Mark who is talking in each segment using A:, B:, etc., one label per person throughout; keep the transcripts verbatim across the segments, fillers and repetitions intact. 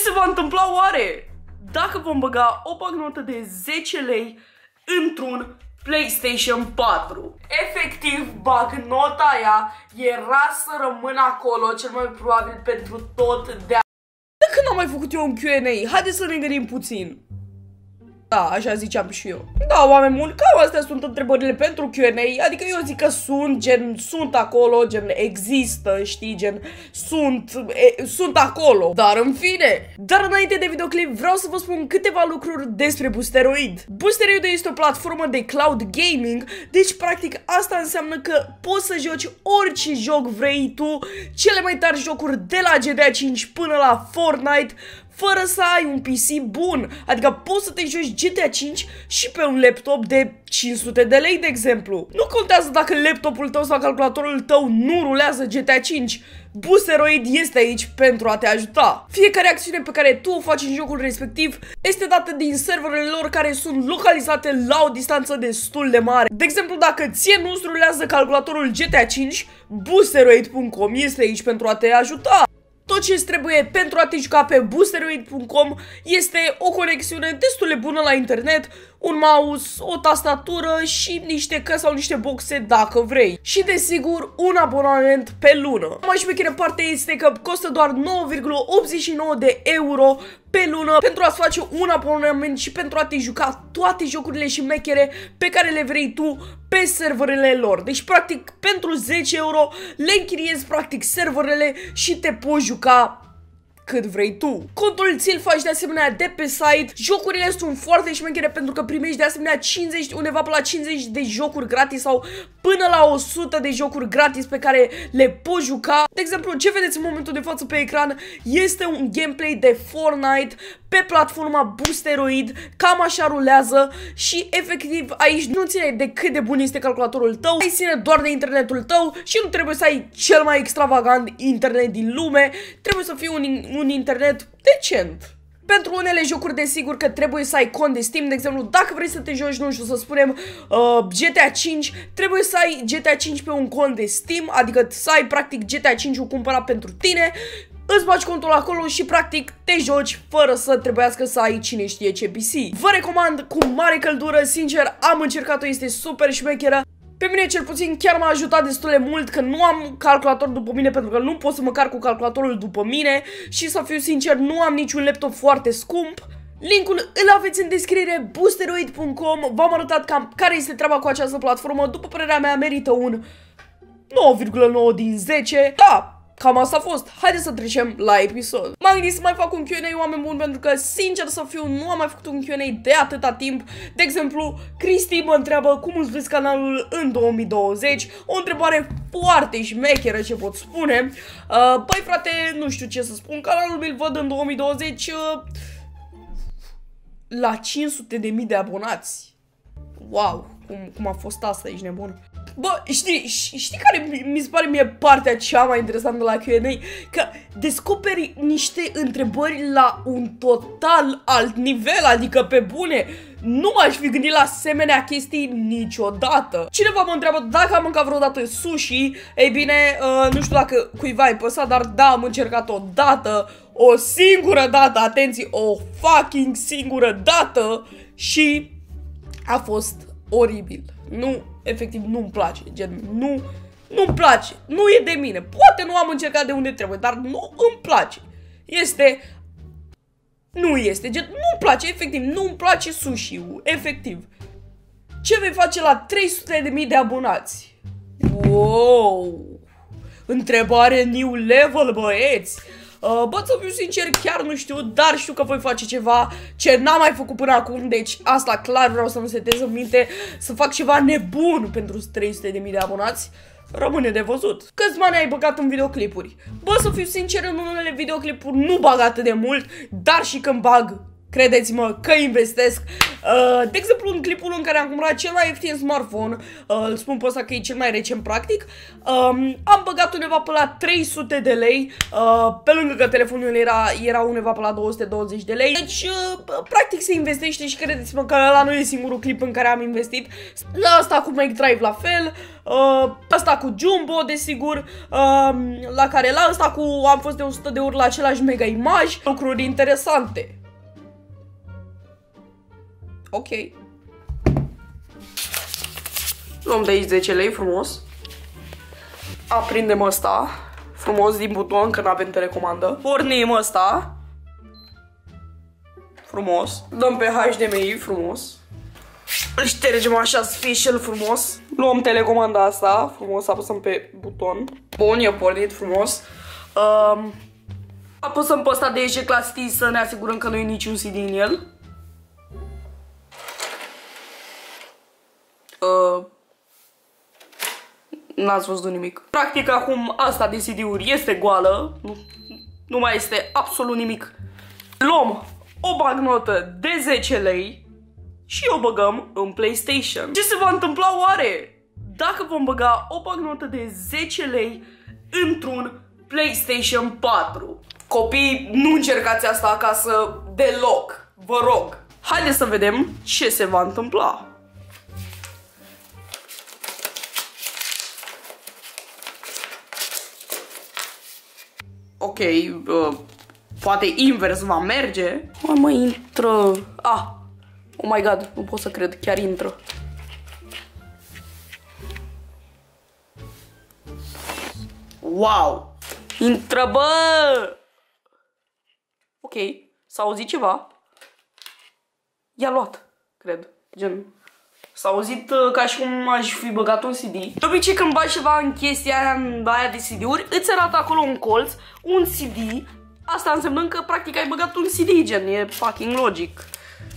A: se va întâmpla oare dacă vom băga o bagnotă de zece lei într-un PlayStation patru? Efectiv, bagnota aia era să rămână acolo, cel mai probabil pentru tot de-a... De când am mai făcut eu un Q and A? Haideți să ne gândim puțin. Da, așa ziceam și eu. Da, oameni buni, cam astea sunt întrebările pentru Q and A. Adică eu zic că sunt, gen, sunt acolo, gen, există, știi, gen, sunt, e, sunt acolo. Dar în fine. Dar înainte de videoclip vreau să vă spun câteva lucruri despre Boosteroid. Boosteroid este o platformă de cloud gaming, deci practic asta înseamnă că poți să joci orice joc vrei tu, cele mai tari jocuri de la G T A cinci până la Fortnite, fără să ai un P C bun. Adică poți să te joci G T A cinci și pe un laptop de cinci sute de lei, de exemplu. Nu contează dacă laptopul tău sau calculatorul tău nu rulează G T A cinci. Boosteroid este aici pentru a te ajuta. Fiecare acțiune pe care tu o faci în jocul respectiv este dată din serverele lor, care sunt localizate la o distanță destul de mare. De exemplu, dacă ție nu-ți rulează calculatorul G T A cinci, Boosteroid punct com este aici pentru a te ajuta. Tot ce îți trebuie pentru a te juca pe Boosteroid punct com este o conexiune destul de bună la internet, un mouse, o tastatură și niște căști sau niște boxe dacă vrei. Și desigur, un abonament pe lună. Mai șmecheră parte este că costă doar nouă virgulă optzeci și nouă de euro pe lună pentru a-ți face un abonament și pentru a te juca toate jocurile și mechere pe care le vrei tu pe serverele lor. Deci practic pentru zece euro le închiriezi practic serverele și te poți juca cât vrei tu. Contul ți-l faci de asemenea de pe site. Jocurile sunt foarte șmechere pentru că primești de asemenea cincizeci, undeva pe la cincizeci de jocuri gratis sau până la o sută de jocuri gratis pe care le poți juca. De exemplu, ce vedeți în momentul de față pe ecran este un gameplay de Fortnite pe platforma Boosteroid. Cam așa rulează și efectiv aici nu ține de cât de bun este calculatorul tău, ai ține doar de internetul tău și nu trebuie să ai cel mai extravagant internet din lume, trebuie să fie un, un internet decent. Pentru unele jocuri, desigur că trebuie să ai cont de Steam. De exemplu, dacă vrei să te joci, nu știu, să spunem uh, G T A cinci, trebuie să ai G T A cinci pe un cont de Steam, adică să ai practic G T A cinci-ul cumpărat pentru tine, îți bagi contul acolo și practic te joci fără să trebuiască să ai cine știe ce P C. Vă recomand cu mare căldură, sincer, am încercat-o, este super șmecheră. Pe mine cel puțin chiar m-a ajutat destul de mult că nu am calculator după mine, pentru că nu pot să mă car cu calculatorul după mine și să fiu sincer, nu am niciun laptop foarte scump. Linkul îl aveți în descriere, Boosteroid punct com. V-am arătat cam care este treaba cu această platformă. După părerea mea merită un nouă virgulă nouă din zece. Da, cam asta a fost. Haideți să trecem la episod. M-am gândit să mai fac un Q and A, oameni buni, pentru că, sincer să fiu, nu am mai făcut un Q and A de atâta timp. De exemplu, Cristi mă întreabă cum îți vezi canalul în două mii douăzeci. O întrebare foarte șmecheră, ce pot spune. Uh, Păi, frate, nu știu ce să spun. Canalul mi-l văd în două mii douăzeci uh, la cinci sute de mii de abonați. Wow, cum, cum a fost asta, ești nebun. Bă, știi, știi care mi se pare mie partea cea mai interesantă la Q and A? Că descoperi niște întrebări la un total alt nivel, adică pe bune. Nu m-aș fi gândit la asemenea chestii niciodată. Cineva mă întreabă dacă am mâncat vreodată sushi. Ei bine, uh, nu știu dacă cuiva ai păsat, dar da, am încercat o dată, o singură dată, atenție, o fucking singură dată și a fost oribil. Nu, efectiv, nu-mi place, gen, nu, nu-mi place, nu e de mine. Poate nu am încercat de unde trebuie, dar nu îmi place. Este, nu este, gen, nu-mi place, efectiv, nu-mi place sushi-ul, efectiv. Ce vei face la trei sute de mii de abonați? Wow! Întrebare new level, băieți! Uh, bă, să fiu sincer, chiar nu știu, dar știu că voi face ceva ce n-am mai făcut până acum, deci asta clar vreau să nu setez în minte, să fac ceva nebun pentru trei sute de mii de abonați. Rămâne de văzut. Câți bani ai băgat în videoclipuri? Bă, să fiu sincer, în unele videoclipuri nu bag atât de mult, dar și când bag, credeți-mă că investesc. Uh, de exemplu, în clipul în care am cumpărat cel mai ieftin smartphone, uh, îl spun pe ăsta că e cel mai recent practic, um, am băgat undeva pe la trei sute de lei, uh, pe lângă că telefonul era, era undeva pe la două sute douăzeci de lei. Deci, uh, practic se investește și credeți-mă că ăla nu e singurul clip în care am investit. La asta cu Make Drive la fel, uh, asta cu Jumbo, desigur, uh, la care la asta cu am fost de o sută de ori la același mega imaj, lucruri interesante. Ok. Luăm de aici zece lei, frumos. Aprindem ăsta, frumos, din buton, că n-avem telecomandă. Pornim ăsta. Frumos. Dăm pe H D M I, frumos. Îl ștergem așa să fie și el frumos. Luăm telecomanda asta, frumos, apăsăm pe buton. Bun, e pornit, frumos. Um, apăsăm pe ăsta de aici Class T să ne asigurăm că nu e niciun C D în el. Uh, N-ați văzut nimic. Practic acum asta de C D-uri este goală. Nu, nu mai este absolut nimic. Luăm o bagnotă de zece lei și o băgăm în PlayStation. Ce se va întâmpla oare dacă vom băga o bagnotă de zece lei într-un PlayStation patru? Copii, nu încercați asta acasă deloc, vă rog. Haideți să vedem ce se va întâmpla. Ok, uh, poate invers va merge. Mai mă intră. Ah, oh my god, nu pot să cred, chiar intră. Wow, intră, bă! Ok, s-a auzit ceva. I-a luat, cred, gen. S-a auzit uh, ca și cum aș fi băgat un C D. De obicei când bagi ceva în chestia aia, în aia de C D-uri, îți arată acolo un colț, un C D. Asta însemnând că practic ai băgat un C D, gen, e fucking logic.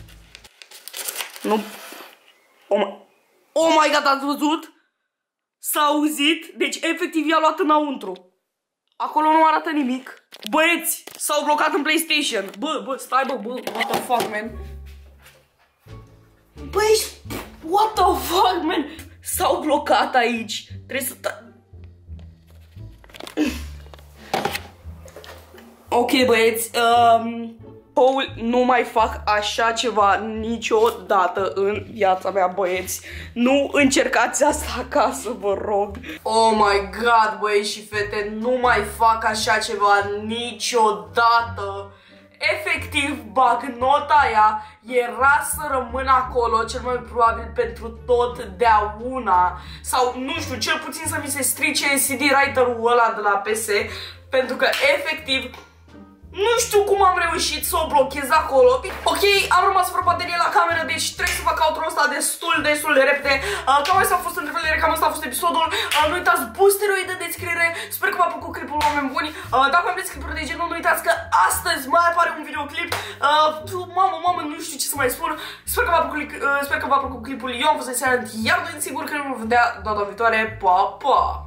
A: Nu... Oh my, oh my god, ați văzut? S-a auzit? Deci efectiv i-a luat înăuntru. Acolo nu arată nimic. Băieți, s-au blocat în PlayStation. Bă, bă, stai bă, bă, what the fuck, man. Băi, what the fuck, man? S-au blocat aici. Trebuie să... Ok, băieți, um, Paul, nu mai fac așa ceva niciodată în viața mea, băieți. Nu încercați asta acasă, vă rog. Oh my god, băieți și fete, nu mai fac așa ceva niciodată. Efectiv, bagnota aia era să rămână acolo, cel mai probabil pentru totdeauna. Sau, nu știu, cel puțin să mi se strice C D writer-ul ăla de la P S. Pentru că, efectiv, nu știu cum am reușit să o blochez acolo. Ok, am rămas fără baterie la cameră, deci trebuie să fac outro-ul ăsta destul, destul de repede. uh, Cam asta a fost întrebările, cam asta a fost episodul. uh, Nu uitați boosterul de descriere. Sper că v-a plăcut clipul, oameni buni. uh, Dacă mai vreți clipuri de genul, nu uitați că astăzi mai apare un videoclip. uh, Mamă, mamă, nu știu ce să mai spun. Sper că v-a plăcut, uh, sper că v-a plăcut clipul. Eu am fost Silent, iar noi sigur că ne vom vedea data viitoare. Pa, pa!